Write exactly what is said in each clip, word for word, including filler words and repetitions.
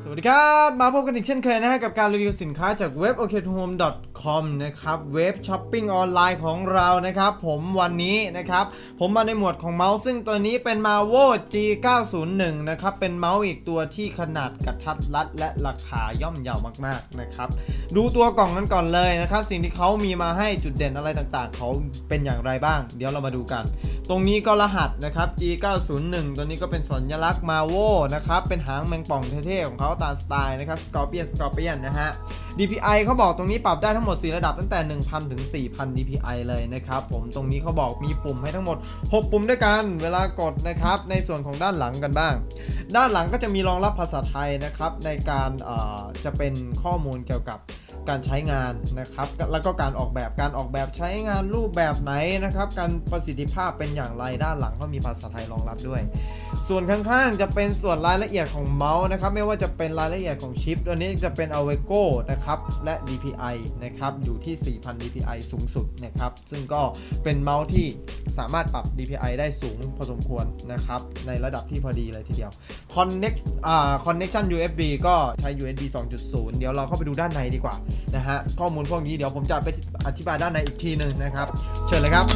สวัสดีครับมาพบกันอีกเช่นเคยนะฮะกับการรีวิวสินค้าจากเว็บ โอ เค ทู โฮม ดอท คอม นะครับเว็บช้อปปิ้งออนไลน์ของเรานะครับผมวันนี้นะครับผมมาในหมวดของเมาส์ซึ่งตัวนี้เป็น Marvo จี เก้าศูนย์หนึ่ง นะครับเป็นเมาส์อีกตัวที่ขนาดกระทัดรัดและราคาย่อมเยาวมากๆนะครับดูตัวกล่องกันก่อนเลยนะครับสิ่งที่เขามีมาให้จุดเด่นอะไรต่างๆเขาเป็นอย่างไรบ้างเดี๋ยวเรามาดูกันตรงนี้ก็รหัสนะครับ จี เก้าศูนย์หนึ่ง ตัวนี้ก็เป็นสัญลักษณ์ Marvo นะครับเป็นหางแมงป่องเท่ๆของเขาตามสไตล์นะครับ Scorpion Scorpion นะฮะ ดี พี ไอ เขาบอกตรงนี้ปรับได้ทั้งหมดสี่ระดับตั้งแต่ หนึ่งพัน ถึง สี่พัน ดี พี ไอ เลยนะครับผมตรงนี้เขาบอกมีปุ่มให้ทั้งหมดหกปุ่มด้วยกันเวลากดนะครับในส่วนของด้านหลังกันบ้างด้านหลังก็จะมีรองรับภาษาไทยนะครับในการจะเป็นข้อมูลเกี่ยวกับการใช้งานนะครับแล้วก็การออกแบบการออกแบบใช้งานรูปแบบไหนนะครับการประสิทธิภาพเป็นอย่างไรด้านหลังเขามีภาษาไทยรองรับด้วยส่วนข้างๆจะเป็นส่วนรายละเอียดของเมาส์นะครับไม่ว่าจะเป็นรายละเอียดของชิปตัวนี้จะเป็น Aveco นะครับและ ดี พี ไอ นะครับอยู่ที่ สี่พัน ดี พี ไอ สูงสุดนะครับซึ่งก็เป็นเมาส์ที่สามารถปรับ ดี พี ไอ ได้สูงพอสมควรนะครับในระดับที่พอดีเลยทีเดียว Connect อ่า Connection ยู เอส บี ก็ใช้ ยู เอส บี สองจุดศูนย์ เดี๋ยวเราเข้าไปดูด้านในดีกว่านะฮะข้อมูลพวกนี้เดี๋ยวผมจะไปอธิบายด้านในอีกทีหนึ่งนะครับเชิญเลยครับ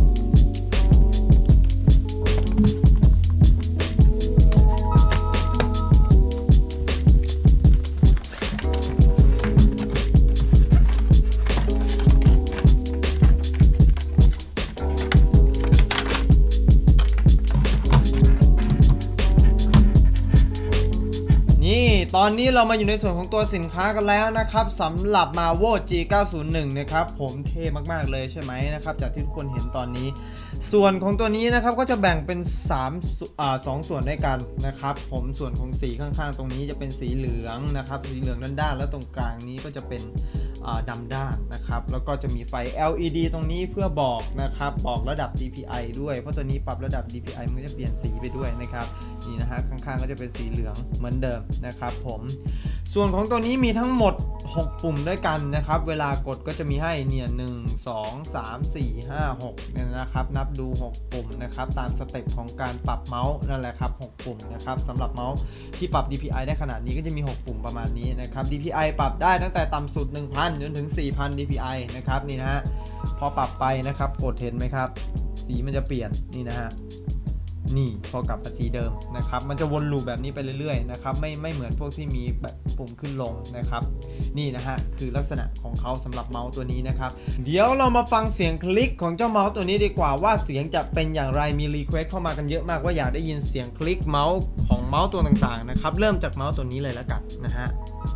ตอนนี้เรามาอยู่ในส่วนของตัวสินค้ากันแล้วนะครับสำหรับ Marvo จี เก้าศูนย์หนึ่ง นะครับผมเท่มากๆเลยใช่ไหมนะครับจากที่ทุกคนเห็นตอนนี้ส่วนของตัวนี้นะครับก็จะแบ่งเป็นสามอ่าสองส่วนด้วยกันนะครับผมส่วนของสีข้างๆตรงนี้จะเป็นสีเหลืองนะครับสีเหลืองด้านๆแล้วตรงกลางนี้ก็จะเป็นดำด้านนะครับแล้วก็จะมีไฟ แอล อี ดี ตรงนี้เพื่อบอกนะครับบอกระดับ ดี พี ไอ ด้วยเพราะตัวนี้ปรับระดับ ดี พี ไอ มันก็จะเปลี่ยนสีไปด้วยนะครับนี่นะฮะข้างๆก็จะเป็นสีเหลืองเหมือนเดิมนะครับผมส่วนของตัวนี้มีทั้งหมดหกปุ่มด้วยกันนะครับเวลากดก็จะมีให้เนี่ยหนึ่ง สอง สาม สี่ ห้า หกเนี่ยนะครับนับดูหกปุ่มนะครับตามสเต็ปของการปรับเมาส์นั่นแหละครับหกปุ่มนะครับสำหรับเมาส์ที่ปรับ ดี พี ไอ ได้ขนาดนี้ก็จะมีหกปุ่มประมาณนี้นะครับ ดี พี ไอ ปรับได้ตั้งแต่ต่ำสุด หนึ่งพัน จนถึง สี่พัน ดี พี ไอ นะครับนี่นะฮะพอปรับไปนะครับกดเห็นไหมครับสีมันจะเปลี่ยนนี่นะฮะนี่พอกลับมาสีเดิมนะครับมันจะวนลูปแบบนี้ไปเรื่อยๆนะครับไม่ไม่เหมือนพวกที่มีแบบปุ่มขึ้นลงนะครับนี่นะฮะคือลักษณะของเขาสำหรับเมาส์ตัวนี้นะครับเดี๋ยวเรามาฟังเสียงคลิกของเจ้าเมาส์ตัวนี้ดีกว่าว่าเสียงจะเป็นอย่างไรมีรีเควสเข้ามากันเยอะมากว่าอยากได้ยินเสียงคลิกเมาส์ของเมาส์ตัวต่างๆนะครับเริ่มจากเมาส์ตัวนี้เลยแล้วกันนะฮะ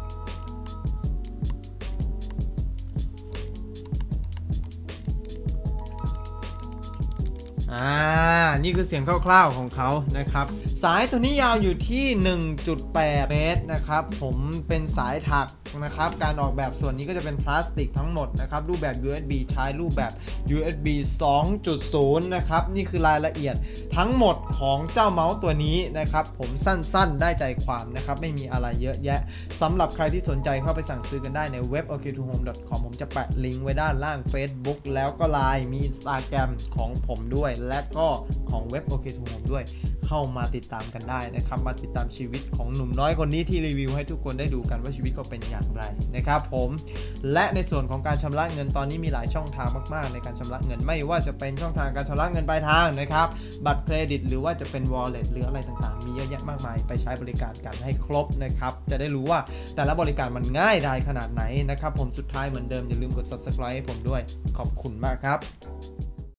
อ่านี่คือเสียงคร่าวๆของเขานะครับสายตัวนี้ยาวอยู่ที่ หนึ่งจุดแปด เมตรนะครับผมเป็นสายถักนะครับการออกแบบส่วนนี้ก็จะเป็นพลาสติกทั้งหมดนะครับรูปแบบ ยู เอส บี ใช้รูปแบบ ยู เอส บี สองจุดศูนย์ นะครับนี่คือรายละเอียดทั้งหมดของเจ้าเมาส์ตัวนี้นะครับผมสั้นๆได้ใจความนะครับไม่มีอะไรเยอะแยะสำหรับใครที่สนใจเข้าไปสั่งซื้อกันได้ในเว็บ โอ เค ทู โฮม ดอท คอม ผมจะแปะลิงก์ไว้ด้านล่าง Facebook แล้วก็ ไลน์ มี Instagram ของผมด้วยและก็ของเว็บ โอ เค ทู โฮม ด้วยเข้ามาติดตามกันได้นะครับมาติดตามชีวิตของหนุ่มน้อยคนนี้ที่รีวิวให้ทุกคนได้ดูกันว่าชีวิตก็เป็นอย่างไรนะครับผมและในส่วนของการชำระเงินตอนนี้มีหลายช่องทางมากๆในการชำระเงินไม่ว่าจะเป็นช่องทางการชำระเงินปลายทางนะครับบัตรเครดิตหรือว่าจะเป็น Wallet หรืออะไรต่างๆมีเยอะแยะมากมายไปใช้บริการกันให้ครบนะครับจะได้รู้ว่าแต่ละบริการมันง่ายดายขนาดไหนนะครับผมสุดท้ายเหมือนเดิมอย่าลืมกด Subscribe ให้ผมด้วยขอบคุณมากครับ